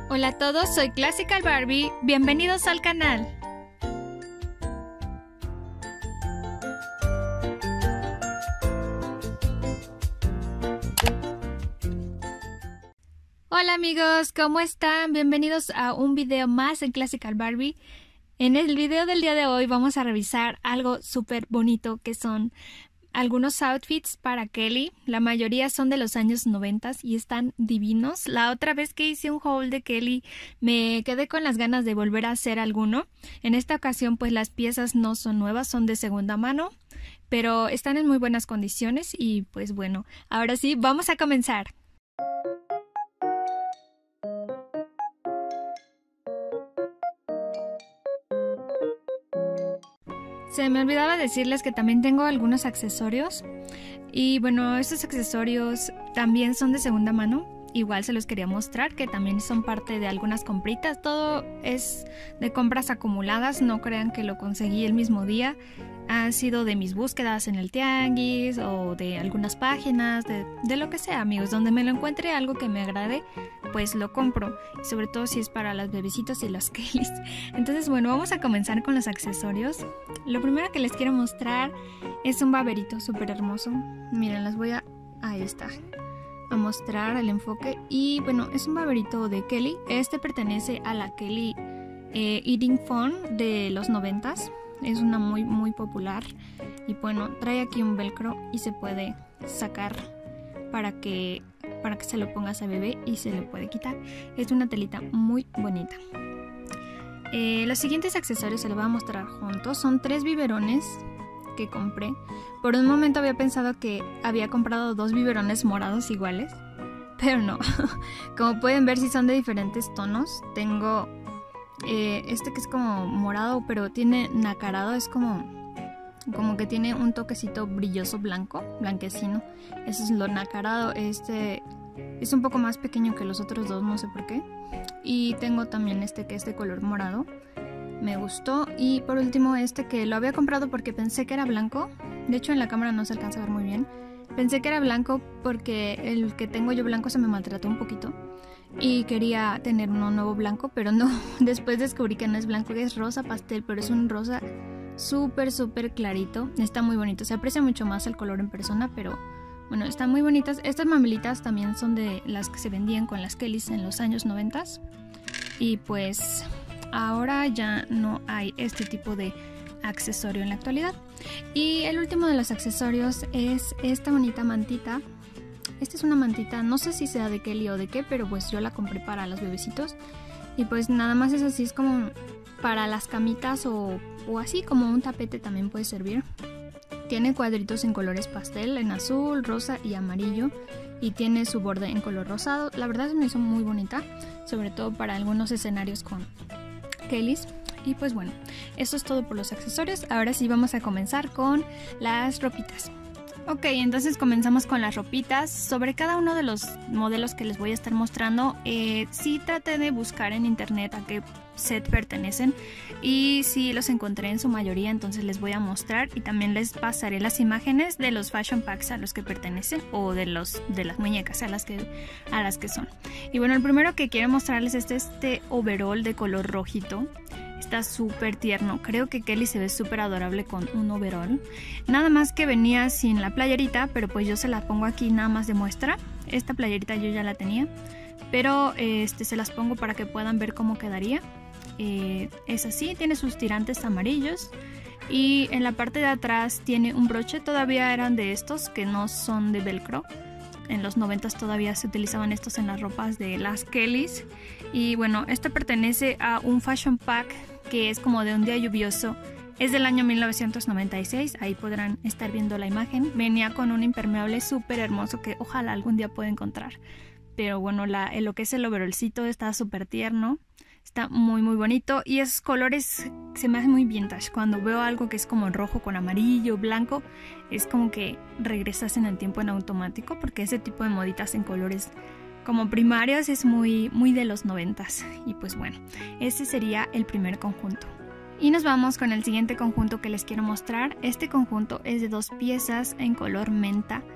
Hola a todos, soy Classical Barbie, bienvenidos al canal. Hola amigos, ¿cómo están? Bienvenidos a un video más en Classical Barbie. En el video del día de hoy vamos a revisar algo súper bonito que son algunos outfits para Kelly. La mayoría son de los años 90 y están divinos. La otra vez que hice un haul de Kelly me quedé con las ganas de volver a hacer alguno. En esta ocasión pues las piezas no son nuevas, son de segunda mano, pero están en muy buenas condiciones y pues bueno, ahora sí, vamos a comenzar. Se me olvidaba decirles que también tengo algunos accesorios y bueno, estos accesorios también son de segunda mano. Igual se los quería mostrar, que también son parte de algunas compritas. Todo es de compras acumuladas, no crean que lo conseguí el mismo día. Han sido de mis búsquedas en el tianguis o de algunas páginas, de lo que sea, amigos. Donde me lo encuentre algo que me agrade, pues lo compro. Y sobre todo si es para las bebecitos y las Kellys. Entonces, bueno, vamos a comenzar con los accesorios. Lo primero que les quiero mostrar es un baberito súper hermoso. Miren, las voy a... Ahí está. A mostrar el enfoque. Y bueno, es un baberito de Kelly. Este pertenece a la Kelly Eating Fun de los 90s. Es una muy popular. Y bueno, trae aquí un velcro y se puede sacar para que se lo pongas a bebé y se le puede quitar. Es una telita muy bonita. Los siguientes accesorios se los voy a mostrar juntos. Son 3 biberones que compré. Por un momento había pensado que había comprado 2 biberones morados iguales, pero no. Como pueden ver, sí son de diferentes tonos. Tengo este que es como morado, pero tiene nacarado, es como que tiene un toquecito brilloso blanquecino. Ese es lo nacarado. Este es un poco más pequeño que los otros dos, no sé por qué. Y tengo también este que es de color morado. Me gustó. Y por último este que lo había comprado porque pensé que era blanco. De hecho en la cámara no se alcanza a ver muy bien. Pensé que era blanco porque el que tengo yo blanco se me maltrató un poquito. Y quería tener uno nuevo blanco, pero no. Después descubrí que no es blanco, que es rosa pastel, pero es un rosa súper clarito. Está muy bonito. Se aprecia mucho más el color en persona, pero bueno, están muy bonitas. Estas mamelitas también son de las que se vendían con las Kellys en los años 90. Y pues ahora ya no hay este tipo de accesorio en la actualidad. Y el último de los accesorios es esta bonita mantita. Esta es una mantita, no sé si sea de Kelly o de qué, pero pues yo la compré para los bebecitos. Y pues nada más es así, es como para las camitas o así como un tapete también puede servir. Tiene cuadritos en colores pastel, en azul, rosa y amarillo. Y tiene su borde en color rosado. La verdad se me hizo muy bonita, sobre todo para algunos escenarios con Kellys. Y pues bueno, eso es todo por los accesorios. Ahora sí vamos a comenzar con las ropitas. Ok, entonces comenzamos con las ropitas. Sobre cada uno de los modelos que les voy a estar mostrando, sí traté de buscar en internet a qué set pertenecen. Y sí los encontré en su mayoría, entonces les voy a mostrar. Y también les pasaré las imágenes de los fashion packs a los que pertenecen. O de las muñecas a las que son. Y bueno, el primero que quiero mostrarles es este overall de color rojito. Está súper tierno. Creo que Kelly se ve súper adorable con un overall. Nada más que venía sin la playerita, pero pues yo se la pongo aquí nada más de muestra. Esta playerita yo ya la tenía, pero se las pongo para que puedan ver cómo quedaría. Es así, tiene sus tirantes amarillos. Y en la parte de atrás tiene un broche. Todavía eran de estos que no son de velcro. En los 90s todavía se utilizaban estos en las ropas de las Kellys. Y bueno, este pertenece a un fashion pack que es como de un día lluvioso. Es del año 1996, ahí podrán estar viendo la imagen. Venía con un impermeable súper hermoso que ojalá algún día pueda encontrar. Pero bueno, lo que es el overolcito está súper tierno. Está muy bonito y esos colores se me hacen muy vintage. Cuando veo algo que es como rojo con amarillo, blanco, es como que regresas en el tiempo en automático, porque ese tipo de moditas en colores como primarios es muy de los 90s. Y pues bueno, ese sería el primer conjunto. Y nos vamos con el siguiente conjunto que les quiero mostrar. Este conjunto es de 2 piezas en color menta.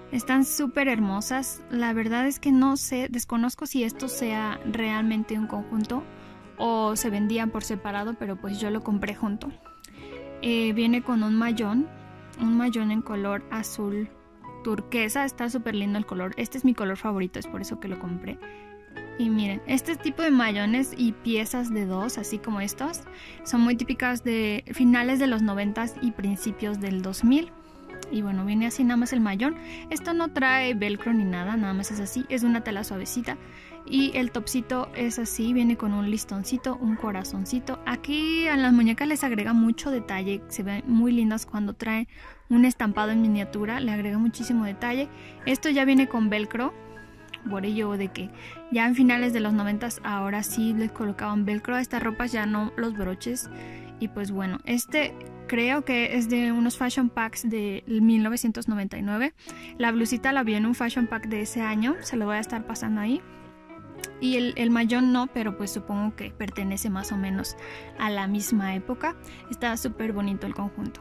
Están súper hermosas. La verdad es que no sé, desconozco si esto sea realmente un conjunto o se vendían por separado, pero pues yo lo compré junto. Viene con un mayón en color azul turquesa. Está súper lindo el color. Este es mi color favorito, es por eso que lo compré. Y miren, este tipo de mayones y piezas de 2, así como estos, son muy típicas de finales de los 90s y principios del 2000. Y bueno, viene así nada más el mayón. Esto no trae velcro ni nada, nada más es así. Es una tela suavecita. Y el topcito es así, viene con un listoncito, un corazoncito. Aquí a las muñecas les agrega mucho detalle. Se ven muy lindas cuando trae un estampado en miniatura. Le agrega muchísimo detalle. Esto ya viene con velcro. Por ello de que ya en finales de los 90s ahora sí les colocaban velcro a estas ropas, ya no los broches. Y pues bueno, este creo que es de unos fashion packs de 1999. La blusita la vi en un fashion pack de ese año, se lo voy a estar pasando ahí. Y el mayón no, pero pues supongo que pertenece más o menos a la misma época. Está súper bonito el conjunto.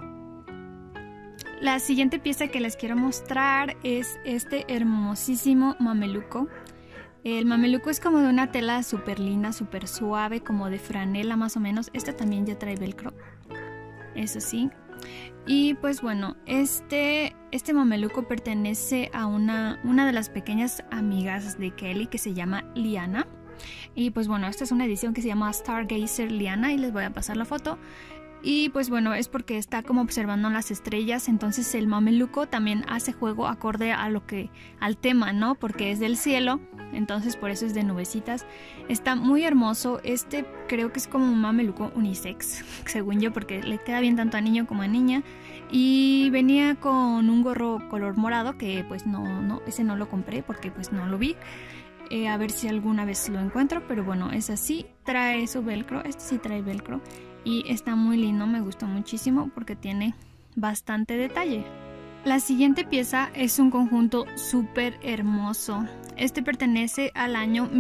La siguiente pieza que les quiero mostrar es este hermosísimo mameluco. El mameluco es como de una tela súper linda, súper suave, como de franela más o menos. Este también ya trae velcro, eso sí. Y pues bueno, este mameluco pertenece a una de las pequeñas amigas de Kelly que se llama Liana. Y pues bueno, esta es una edición que se llama Stargazer Liana y les voy a pasar la foto. Y pues bueno, es porque está como observando las estrellas, entonces el mameluco también hace juego acorde a al tema, ¿no? Porque es del cielo, entonces por eso es de nubecitas. Está muy hermoso. Este creo que es como un mameluco unisex, según yo, porque le queda bien tanto a niño como a niña. Y venía con un gorro color morado que pues no, ese no lo compré porque pues no lo vi. A ver si alguna vez lo encuentro, pero bueno, es así. Trae su velcro, este sí trae velcro. Y está muy lindo, me gustó muchísimo porque tiene bastante detalle. La siguiente pieza es un conjunto súper hermoso. Este pertenece al año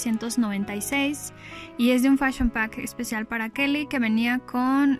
1996 y es de un fashion pack especial para Kelly que venía con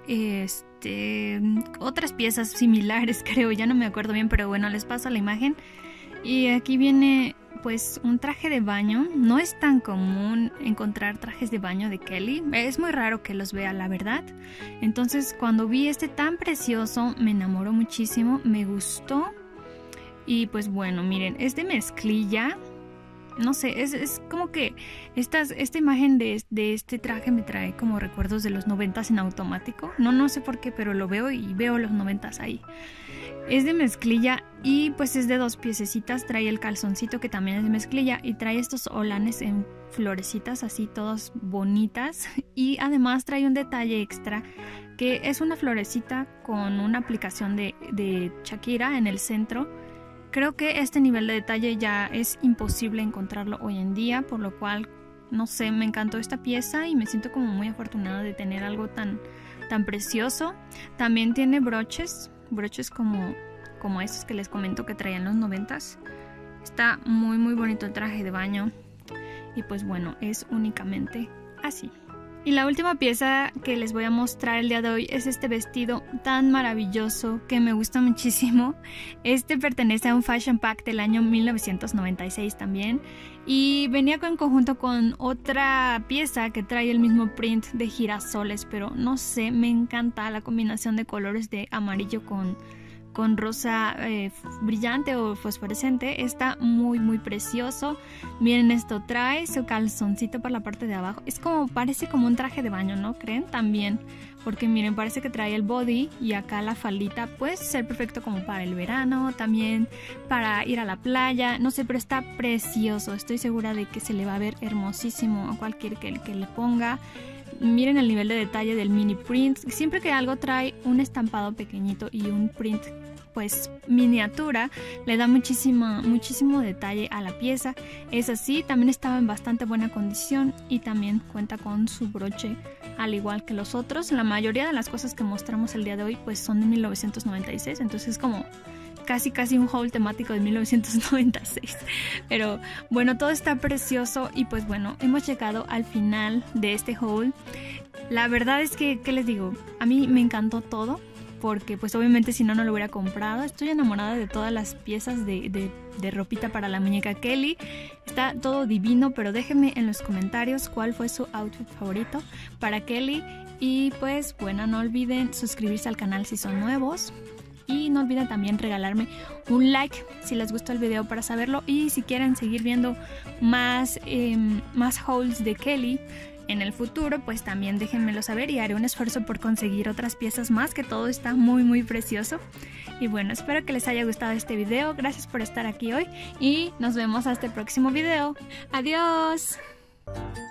otras piezas similares, creo, ya no me acuerdo bien, pero bueno, les paso la imagen. Y aquí viene pues un traje de baño. No es tan común encontrar trajes de baño de Kelly, es muy raro que los vea, la verdad. Entonces cuando vi este tan precioso me enamoró muchísimo, me gustó. Y pues bueno, miren, es de mezclilla. No sé, es como que esta imagen de este traje me trae como recuerdos de los 90s en automático. No sé por qué, pero lo veo y veo los 90s ahí. Es de mezclilla y pues es de 2 piececitas. Trae el calzoncito que también es de mezclilla y trae estos olanes en florecitas así todas bonitas. Y además trae un detalle extra que es una florecita con una aplicación de Shakira en el centro. Creo que este nivel de detalle ya es imposible encontrarlo hoy en día, por lo cual, no sé, me encantó esta pieza y me siento como muy afortunada de tener algo tan precioso. También tiene broches como esos que les comento que traían los 90s. Está muy muy bonito el traje de baño y pues bueno, es únicamente así. Y la última pieza que les voy a mostrar el día de hoy es este vestido tan maravilloso que me gusta muchísimo. Este pertenece a un fashion pack del año 1996 también y venía en conjunto con otra pieza que trae el mismo print de girasoles, pero no sé, me encanta la combinación de colores de amarillo con rosa brillante o fosforescente. Está muy muy precioso. Miren, esto trae su calzoncito por la parte de abajo. Parece como un traje de baño, ¿no creen? También, porque miren, parece que trae el body y acá la faldita. Puede ser perfecto como para el verano, también para ir a la playa, no sé, pero está precioso. Estoy segura de que se le va a ver hermosísimo a cualquier que le ponga. Miren el nivel de detalle del mini print. Siempre que algo trae un estampado pequeñito y un print pues miniatura, le da muchísimo detalle a la pieza. Es así, también estaba en bastante buena condición y también cuenta con su broche al igual que los otros. La mayoría de las cosas que mostramos el día de hoy pues son de 1996, entonces es como casi un haul temático de 1996. Pero bueno, todo está precioso y pues bueno, hemos llegado al final de este haul. La verdad es que, ¿qué les digo? A mí me encantó todo. porque pues obviamente si no, no lo hubiera comprado. Estoy enamorada de todas las piezas de ropita para la muñeca Kelly. Está todo divino, pero déjenme en los comentarios cuál fue su outfit favorito para Kelly. Y pues bueno, no olviden suscribirse al canal si son nuevos. Y no olviden también regalarme un like si les gustó el video para saberlo. Y si quieren seguir viendo más hauls de Kelly en el futuro, pues también déjenmelo saber y haré un esfuerzo por conseguir otras piezas más, que todo está muy precioso. Y bueno, espero que les haya gustado este video. Gracias por estar aquí hoy y nos vemos hasta el próximo video. ¡Adiós!